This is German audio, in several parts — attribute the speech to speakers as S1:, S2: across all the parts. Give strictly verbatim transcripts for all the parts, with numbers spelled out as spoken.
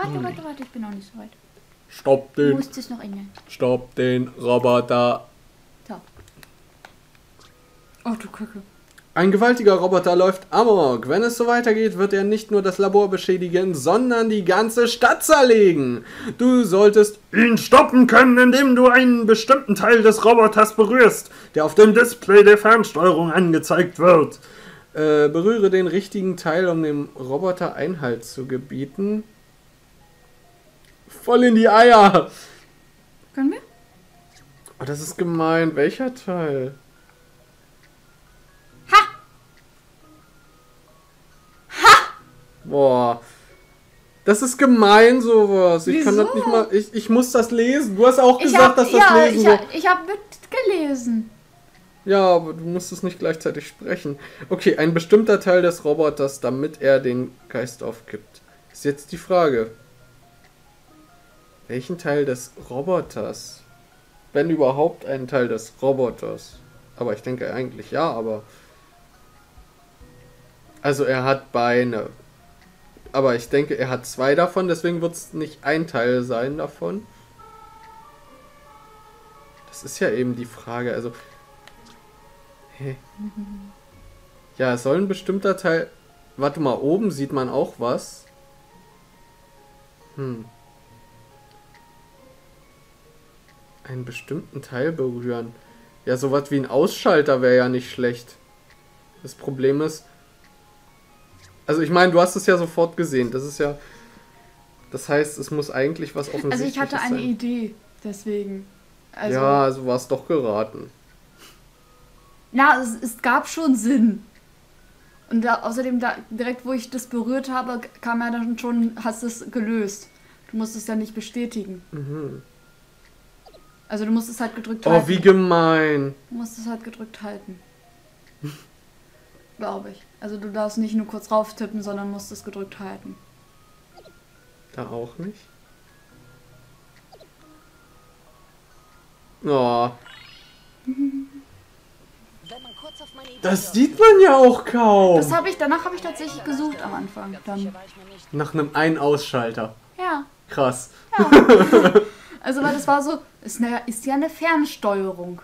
S1: Warte, hm. warte, warte, ich bin noch nicht so weit.
S2: Stopp den.
S1: Du musst es noch ändern.
S2: Stopp den Roboter.
S1: So. Oh, du Kacke.
S2: Ein gewaltiger Roboter läuft amok. Wenn es so weitergeht, wird er nicht nur das Labor beschädigen, sondern die ganze Stadt zerlegen. Du solltest ihn stoppen können, indem du einen bestimmten Teil des Roboters berührst, der auf dem Display der Fernsteuerung angezeigt wird. Äh, berühre den richtigen Teil, um dem Roboter Einhalt zu gebieten. Voll in die Eier.
S1: Können wir?
S2: Oh, das ist gemein. Welcher Teil?
S1: Ha! Ha!
S2: Boah. Das ist gemein, sowas. Ich
S1: Wieso?
S2: kann das nicht mal. Ich, ich muss das lesen. Du hast auch
S1: Ich
S2: gesagt,
S1: hab,
S2: dass das
S1: ja,
S2: lesen
S1: ich,
S2: soll.
S1: hab, ich habe mitgelesen.
S2: Ja, aber du musst es nicht gleichzeitig sprechen. Okay, ein bestimmter Teil des Roboters, damit er den Geist aufgibt. Ist jetzt die Frage. Welchen Teil des Roboters? Wenn überhaupt einen Teil des Roboters. Aber ich denke eigentlich ja, aber... Also er hat Beine. Aber ich denke, er hat zwei davon, deswegen wird es nicht ein Teil sein davon. Das ist ja eben die Frage, also... Hä? Ja, es soll ein bestimmter Teil... Warte mal, oben sieht man auch was. Hm. Einen bestimmten Teil berühren. Ja, sowas wie ein Ausschalter wäre ja nicht schlecht. Das Problem ist... Also ich meine, du hast es ja sofort gesehen. Das ist ja... Das heißt, es muss eigentlich was Offensichtliches sein.
S1: Also ich hatte eine sein. Idee, deswegen. Also,
S2: ja, also war es doch geraten.
S1: Na, es, es gab schon Sinn. Und da, außerdem, da, direkt wo ich das berührt habe, kam ja dann schon, hast es gelöst. Du musst es ja nicht bestätigen.
S2: Mhm.
S1: Also du musst es halt gedrückt halten.
S2: Oh, wie gemein.
S1: Du musst es halt gedrückt halten. Glaube ich. Also du darfst nicht nur kurz rauf tippen, sondern musst es gedrückt halten.
S2: Da auch nicht? Oh. Das sieht man ja auch kaum.
S1: Das habe ich, danach habe ich tatsächlich gesucht am Anfang. Dann.
S2: Nach einem Ein-Ausschalter.
S1: Ja.
S2: Krass.
S1: Ja. Also weil das war so, ist, ne, ist ja eine Fernsteuerung.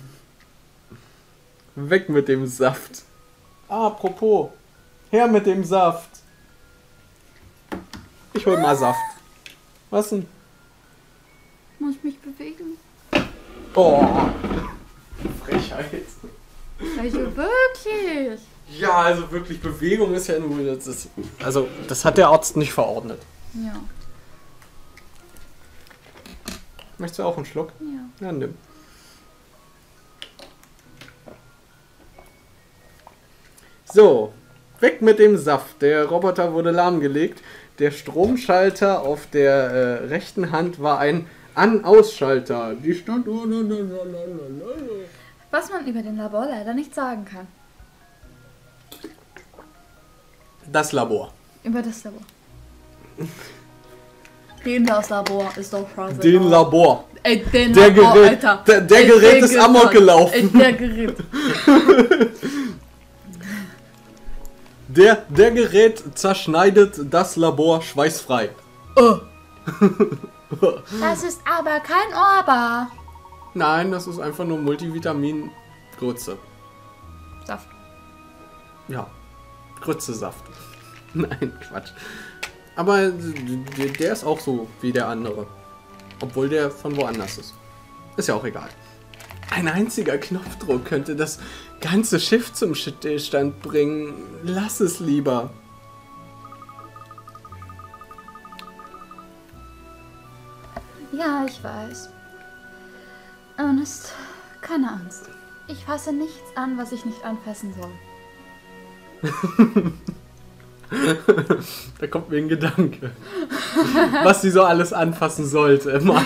S2: Weg mit dem Saft. Ah, apropos. Her mit dem Saft. Ich hol mal Saft. Was denn?
S1: Muss ich mich bewegen?
S2: Oh. Frechheit.
S1: Also wirklich?
S2: Ja, also wirklich, Bewegung ist ja nur... Das ist, also, das hat der Arzt nicht verordnet.
S1: Ja.
S2: Möchtest du auch einen Schluck?
S1: Ja.
S2: Ja, nimm. So, weg mit dem Saft. Der Roboter wurde lahmgelegt. Der Stromschalter auf der äh, rechten Hand war ein An-Aus-Schalter. Die stand...
S1: Was man über den Labor leider nicht sagen kann.
S2: Das Labor.
S1: Über das Labor. Den das Labor ist doch scheiße.
S2: Den Labor.
S1: Ey, den
S2: der
S1: Labor,
S2: Gerät,
S1: Alter.
S2: Der, der
S1: Ey,
S2: Gerät
S1: den
S2: ist
S1: Gerät.
S2: amok gelaufen.
S1: Ey, der Gerät.
S2: Der, der Gerät zerschneidet das Labor schweißfrei.
S1: Oh. Das ist aber kein Orba.
S2: Nein, das ist einfach nur Multivitamin-Grütze.
S1: Saft.
S2: Ja, Grütze-Saft. Nein, Quatsch. Aber der ist auch so wie der andere. Obwohl der von woanders ist. Ist ja auch egal. Ein einziger Knopfdruck könnte das ganze Schiff zum Stillstand bringen. Lass es lieber.
S1: Ja, ich weiß. Ernest, keine Angst. Ich fasse nichts an, was ich nicht anfassen soll.
S2: Da kommt mir ein Gedanke. Was sie so alles anfassen sollte. Mal.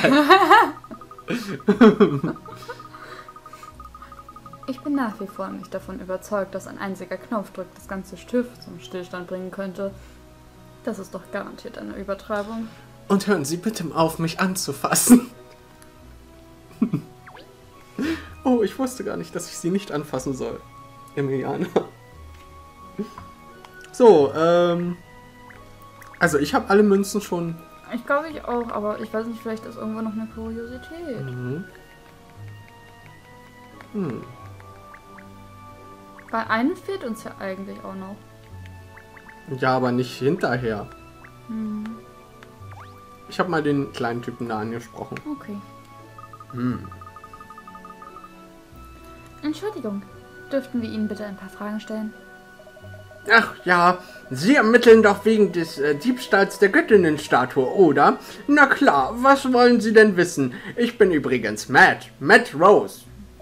S1: Ich bin nach wie vor nicht davon überzeugt, dass ein einziger Knopfdruck das ganze Schiff zum Stillstand bringen könnte. Das ist doch garantiert eine Übertreibung.
S2: Und hören Sie bitte auf, mich anzufassen. Oh, ich wusste gar nicht, dass ich sie nicht anfassen soll. Emiliana. So, ähm... Also ich habe alle Münzen schon
S1: Ich glaube ich auch, aber ich weiß nicht, vielleicht ist irgendwo noch eine Kuriosität.
S2: Mhm. Hm.
S1: Bei einem fehlt uns ja eigentlich auch noch.
S2: Ja, aber nicht hinterher.
S1: Hm.
S2: Ich habe mal den kleinen Typen da angesprochen.
S1: Okay.
S2: Hm.
S1: Entschuldigung, dürften wir Ihnen bitte ein paar Fragen stellen?
S2: Ach ja, Sie ermitteln doch wegen des äh, Diebstahls der Göttinnenstatue, oder? Na klar, was wollen Sie denn wissen? Ich bin übrigens Matt, Matt Rose.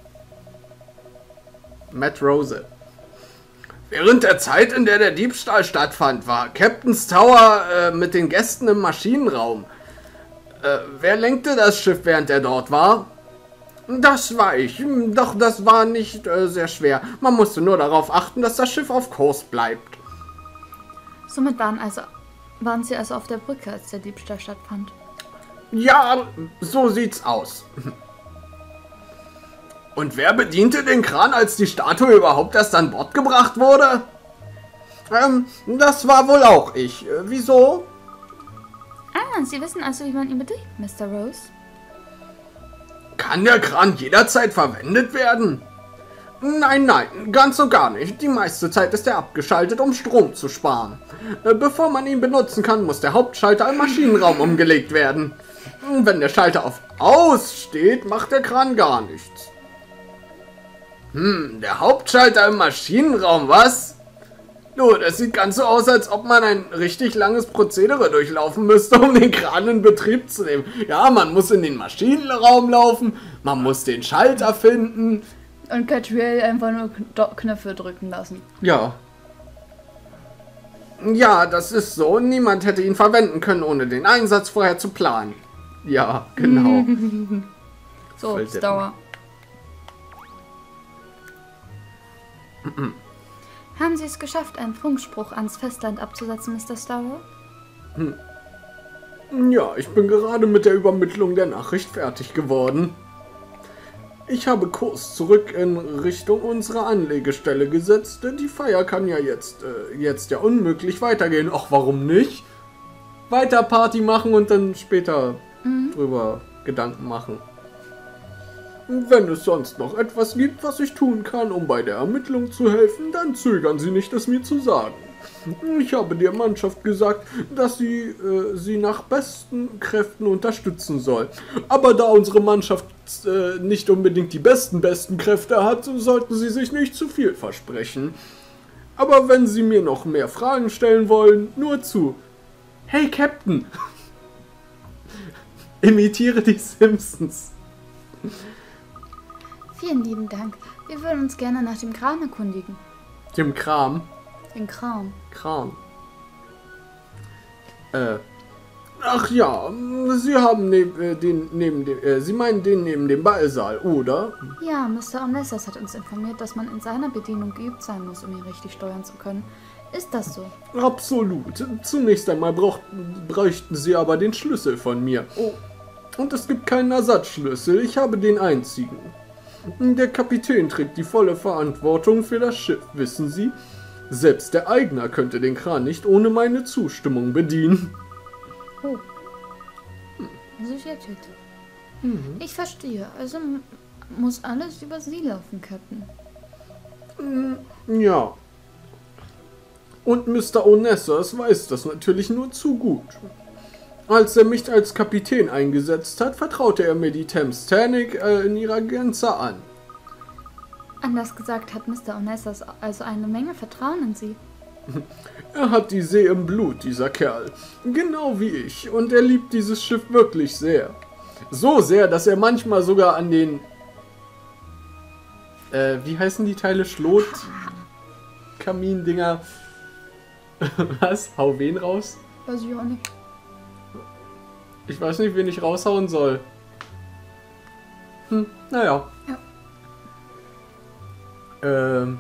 S2: Matt Rose. Während der Zeit, in der der Diebstahl stattfand, war Captain's Tower äh, mit den Gästen im Maschinenraum. Äh, wer lenkte das Schiff, während er dort war? Das war ich, doch das war nicht äh, sehr schwer. Man musste nur darauf achten, dass das Schiff auf Kurs bleibt.
S1: Somit waren, also, waren Sie also auf der Brücke, als der Diebstahl stattfand?
S2: Ja, so sieht's aus. Und wer bediente den Kran, als die Statue überhaupt erst an Bord gebracht wurde? Ähm, das war wohl auch ich. Äh, wieso?
S1: Ah, Sie wissen also, wie man ihn bedient, Mister Rose?
S2: Kann der Kran jederzeit verwendet werden? Nein, nein, ganz und gar nicht. Die meiste Zeit ist er abgeschaltet, um Strom zu sparen. Äh, Bevor man ihn benutzen kann, muss der Hauptschalter im Maschinenraum umgelegt werden. Wenn der Schalter auf Aus steht, macht der Kran gar nichts. Hm, der Hauptschalter im Maschinenraum, was? Du, das sieht ganz so aus, als ob man ein richtig langes Prozedere durchlaufen müsste, um den Kran in Betrieb zu nehmen. Ja, man muss in den Maschinenraum laufen, man muss den Schalter finden.
S1: Und Catriel einfach nur Kn- Knöpfe drücken lassen.
S2: Ja. Ja, das ist so. Niemand hätte ihn verwenden können, ohne den Einsatz vorher zu planen. Ja, genau.
S1: So,
S2: Voll
S1: Dauer. Haben Sie es geschafft, einen Funkspruch ans Festland abzusetzen, Mister Starrow?
S2: Ja, ich bin gerade mit der Übermittlung der Nachricht fertig geworden. Ich habe Kurs zurück in Richtung unserer Anlegestelle gesetzt. Die Feier kann ja jetzt, äh, jetzt ja unmöglich weitergehen. Ach, warum nicht? Weiter Party machen und dann später mhm. drüber Gedanken machen. Wenn es sonst noch etwas gibt, was ich tun kann, um bei der Ermittlung zu helfen, dann zögern Sie nicht, es mir zu sagen. Ich habe der Mannschaft gesagt, dass sie äh, sie nach besten Kräften unterstützen soll. Aber da unsere Mannschaft äh, nicht unbedingt die besten, besten Kräfte hat, sollten sie sich nicht zu viel versprechen. Aber wenn Sie mir noch mehr Fragen stellen wollen, nur zu. Hey Captain! Imitiere die Simpsons.
S1: Vielen lieben Dank. Wir würden uns gerne nach dem Kran erkundigen.
S2: Dem Kram?
S1: Den Kram.
S2: Kram. Äh. Ach ja, Sie haben neben, äh, den neben dem, äh, Sie meinen den neben dem Ballsaal, oder?
S1: Ja, Mister Onessas hat uns informiert, dass man in seiner Bedienung geübt sein muss, um ihn richtig steuern zu können. Ist das so?
S2: Absolut. Zunächst einmal braucht, bräuchten Sie aber den Schlüssel von mir. Oh. Und es gibt keinen Ersatzschlüssel, ich habe den einzigen. Der Kapitän trägt die volle Verantwortung für das Schiff, wissen Sie? Selbst der Eigner könnte den Kran nicht ohne meine Zustimmung bedienen.
S1: Oh. Also ich jetzt. Mhm. Ich verstehe. Also muss alles über Sie laufen, Captain.
S2: Ja. Und Mister Onessas weiß das natürlich nur zu gut. Als er mich als Kapitän eingesetzt hat, vertraute er mir die Thames Titanic äh, in ihrer Gänze an.
S1: Anders gesagt hat Mister Onessas also eine Menge Vertrauen in Sie.
S2: Er hat die See im Blut, dieser Kerl. Genau wie ich. Und er liebt dieses Schiff wirklich sehr. So sehr, dass er manchmal sogar an den... Äh, wie heißen die Teile? Schlot... Kamindinger... Was? Hau wen raus?
S1: Weiß ich auch nicht.
S2: Ich weiß nicht, wen ich raushauen soll. Hm, naja.
S1: Ja.
S2: Ähm...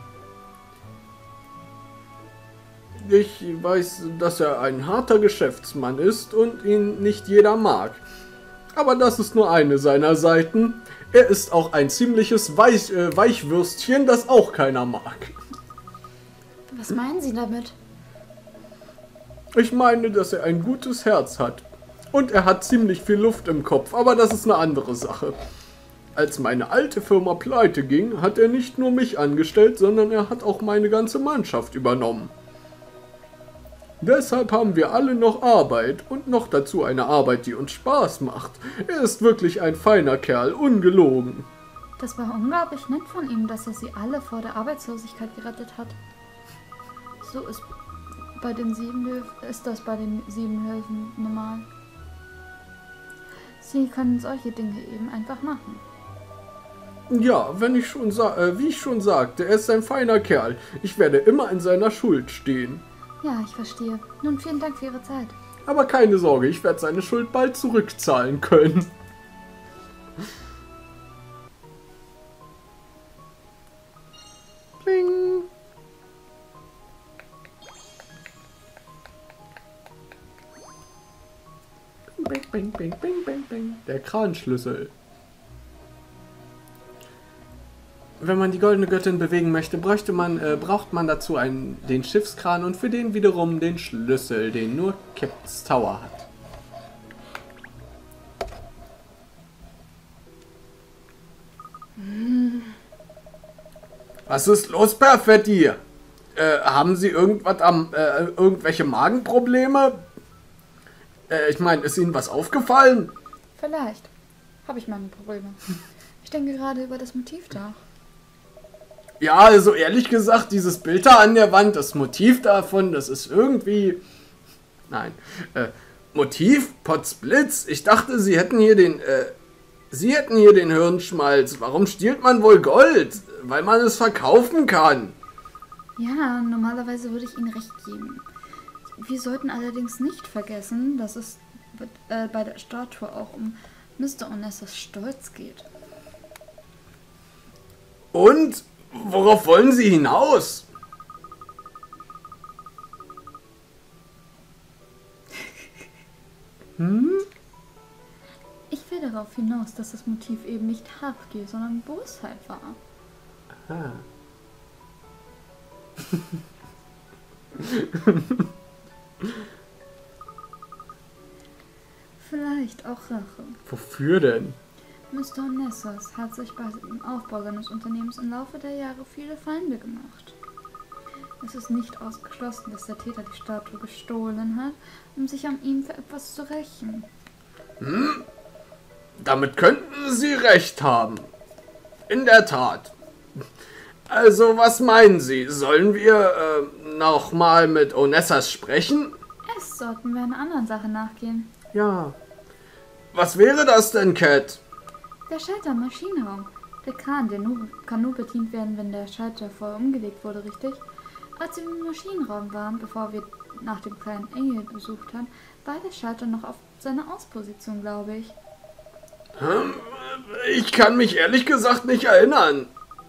S2: Ich weiß, dass er ein harter Geschäftsmann ist und ihn nicht jeder mag. Aber das ist nur eine seiner Seiten. Er ist auch ein ziemliches Weich, äh, Weichwürstchen, das auch keiner mag.
S1: Was meinen Sie damit?
S2: Ich meine, dass er ein gutes Herz hat. Und er hat ziemlich viel Luft im Kopf, aber das ist eine andere Sache. Als meine alte Firma pleite ging, hat er nicht nur mich angestellt, sondern er hat auch meine ganze Mannschaft übernommen. Deshalb haben wir alle noch Arbeit und noch dazu eine Arbeit, die uns Spaß macht. Er ist wirklich ein feiner Kerl, ungelogen.
S1: Das war unglaublich nett von ihm, dass er sie alle vor der Arbeitslosigkeit gerettet hat. So ist bei den sieben Löwen, ist das bei den sieben Löwen normal. Sie können solche Dinge eben einfach machen.
S2: Ja, wenn ich schon sa äh, wie ich schon sagte, er ist ein feiner Kerl. Ich werde immer in seiner Schuld stehen.
S1: Ja, ich verstehe. Nun, vielen Dank für Ihre Zeit.
S2: Aber keine Sorge, ich werde seine Schuld bald zurückzahlen können. Bing. Bing, bing, bing, bing, bing, bing. Der Kranschlüssel. Wenn man die goldene Göttin bewegen möchte, bräuchte man, äh, braucht man dazu einen, den Schiffskran und für den wiederum den Schlüssel, den nur Captain's Tower hat. Hm. Was ist los, Perfetti? Äh, haben Sie irgendwas am, äh, irgendwelche Magenprobleme? Äh, ich meine, ist Ihnen was aufgefallen?
S1: Vielleicht habe ich meine Probleme. Ich denke gerade über das Motiv nach.
S2: Ja, also ehrlich gesagt, dieses Bild da an der Wand, das Motiv davon, das ist irgendwie... Nein. Äh, Motiv? Potzblitz? Ich dachte, Sie hätten hier den... Äh, Sie hätten hier den Hirnschmalz. Warum stiehlt man wohl Gold? Weil man es verkaufen kann.
S1: Ja, normalerweise würde ich Ihnen recht geben. Wir sollten allerdings nicht vergessen, dass es äh, bei der Statue auch um Mister Onessas Stolz geht.
S2: Und? Worauf wollen Sie hinaus? Hm?
S1: Ich will darauf hinaus, dass das Motiv eben nicht Habgier, sondern Bosheit war.
S2: Aha.
S1: Vielleicht auch Rache.
S2: Wofür denn?
S1: Mister Onessas hat sich bei dem Aufbau seines Unternehmens im Laufe der Jahre viele Feinde gemacht. Es ist nicht ausgeschlossen, dass der Täter die Statue gestohlen hat, um sich an ihm für etwas zu rächen.
S2: Hm? Damit könnten Sie recht haben. In der Tat. Also, was meinen Sie? Sollen wir äh, nochmal mit Onessas sprechen?
S1: Es sollten wir einer anderen Sache nachgehen.
S2: Ja. Was wäre das denn, Cat?
S1: Der Schalter im Maschinenraum. Der Kran, der nur, kann nur bedient werden, wenn der Schalter vorher umgelegt wurde, richtig? Als wir im Maschinenraum waren, bevor wir nach dem kleinen Engel besucht haben, war der Schalter noch auf seiner Ausposition, glaube ich.
S2: Hm, ich kann mich ehrlich gesagt nicht erinnern.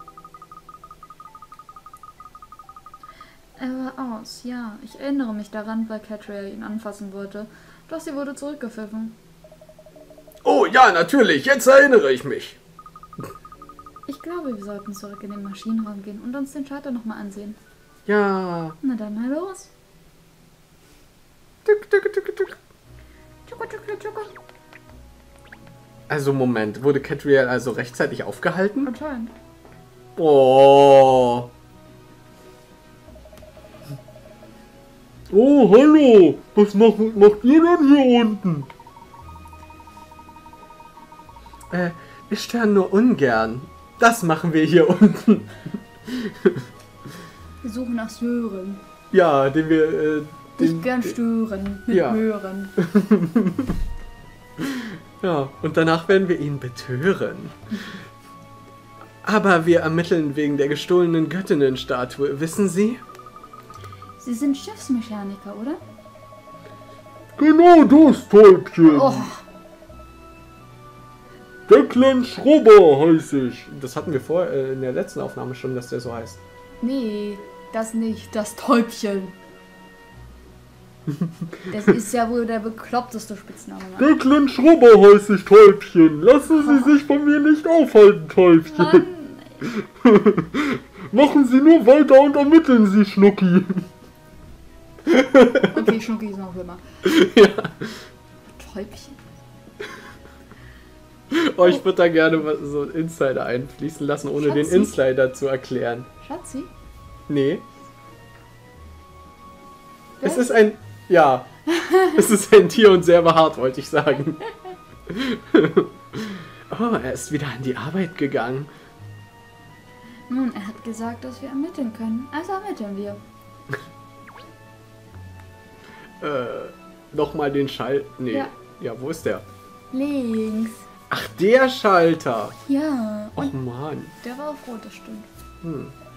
S1: Er war aus, ja. Ich erinnere mich daran, weil Catriel ihn anfassen wollte. Doch sie wurde zurückgepfiffen.
S2: Oh ja, natürlich. Jetzt erinnere ich mich.
S1: Ich glaube, wir sollten zurück in den Maschinenraum gehen und uns den Schalter nochmal ansehen.
S2: Ja.
S1: Na dann mal los.
S2: Tück, tück, tück, tück.
S1: Tschucka, tschucka, tschucka.
S2: Also Moment, wurde Catriel also rechtzeitig aufgehalten?
S1: Anscheinend.
S2: Oh.
S3: Oh, hallo! Was macht, macht ihr denn hier unten?
S2: Äh, wir stören nur ungern. Das machen wir hier unten.
S1: Wir suchen nach Sören.
S2: Ja, den wir... Äh, den,
S1: Nicht gern stören, mit
S2: ja.
S1: hören.
S2: Ja, und danach werden wir ihn betören. Aber wir ermitteln wegen der gestohlenen Göttinnenstatue, wissen Sie?
S1: Sie sind Schiffsmechaniker, oder?
S3: Genau das, Täubchen!
S1: Oh,
S3: Declan Schrubber heiße ich.
S2: Das hatten wir vor äh, in der letzten Aufnahme schon, dass der so heißt.
S1: nee, das nicht, das Täubchen. Das ist ja wohl der bekloppteste Spitzname, Mann.
S3: Declan Schrubber heiße ich, Täubchen. Lassen Sie sich von mir nicht aufhalten, Täubchen.
S1: Mann.
S3: Machen Sie nur weiter und ermitteln Sie, Schnucki.
S1: Okay, Schnucki ist noch schlimmer.
S2: Ja.
S1: Täubchen.
S2: Oh, ich würde da gerne was- so einen Insider einfließen lassen, ohne den
S1: Schatzi.
S2: Insider zu erklären.
S1: Schatzi?
S2: Nee.
S1: Wer?
S2: Es ist ein... Ja. Es ist ein Tier und sehr behaart, wollte ich sagen. Oh, er ist wieder an die Arbeit gegangen.
S1: Nun, er hat gesagt, dass wir ermitteln können. Also ermitteln wir.
S2: Äh, nochmal den Schalt... Nee.
S1: Ja.
S2: Ja, wo ist der?
S1: Links.
S2: Ach, der Schalter.
S1: Ja.
S2: Och,
S1: Und
S2: Mann.
S1: der war auf rot, das stimmt.
S2: Hm.